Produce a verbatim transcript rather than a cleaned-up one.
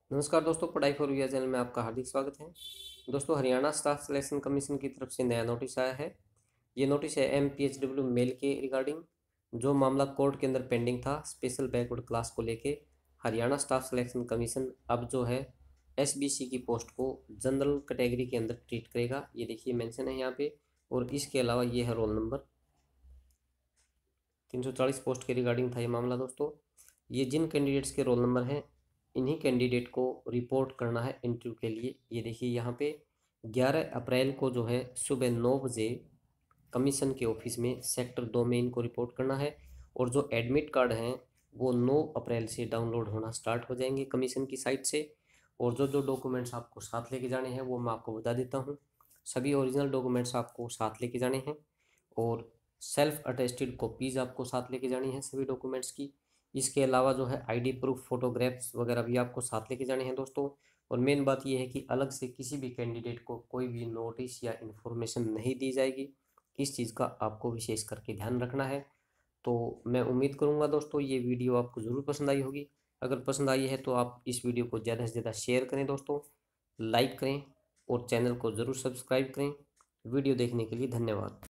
नमस्कार दोस्तों, पढ़ाई फॉर यूआ चैनल में आपका हार्दिक स्वागत है। दोस्तों, हरियाणा स्टाफ सिलेक्शन कमीशन की तरफ से नया नोटिस आया है। ये नोटिस है M P H W male के रिगार्डिंग। जो मामला कोर्ट के अंदर पेंडिंग था स्पेशल बैकवर्ड क्लास को लेके, हरियाणा स्टाफ सिलेक्शन कमीशन अब जो है एस बी सी की पोस्ट को जनरल कैटेगरी के अंदर ट्रीट करेगा। ये देखिए मेंशन है यहाँ पे। और इसके अलावा ये है रोल नंबर तीन सौ चालीस पोस्ट के रिगार्डिंग था ये मामला। दोस्तों, ये जिन कैंडिडेट्स के रोल नंबर हैं इन्हीं कैंडिडेट को रिपोर्ट करना है इंटरव्यू के लिए। ये देखिए यहाँ पे ग्यारह अप्रैल को जो है सुबह नौ बजे कमीशन के ऑफिस में सेक्टर दो में इनको रिपोर्ट करना है। और जो एडमिट कार्ड हैं वो नौ अप्रैल से डाउनलोड होना स्टार्ट हो जाएंगे कमीशन की साइट से। और जो जो डॉक्यूमेंट्स आपको साथ लेके जाने हैं वो मैं आपको बता देता हूँ। सभी ओरिजिनल डॉक्यूमेंट्स आपको साथ लेके जाने हैं और सेल्फ अटेस्टेड कॉपीज़ आपको साथ लेके जानी है सभी डॉक्यूमेंट्स की। इसके अलावा जो है आईडी प्रूफ, फोटोग्राफ्स वगैरह भी आपको साथ लेके जाने हैं दोस्तों। और मेन बात यह है कि अलग से किसी भी कैंडिडेट को कोई भी नोटिस या इन्फॉर्मेशन नहीं दी जाएगी। इस चीज़ का आपको विशेष करके ध्यान रखना है। तो मैं उम्मीद करूँगा दोस्तों ये वीडियो आपको ज़रूर पसंद आई होगी। अगर पसंद आई है तो आप इस वीडियो को ज़्यादा से ज़्यादा शेयर करें दोस्तों, लाइक करें और चैनल को ज़रूर सब्सक्राइब करें। वीडियो देखने के लिए धन्यवाद।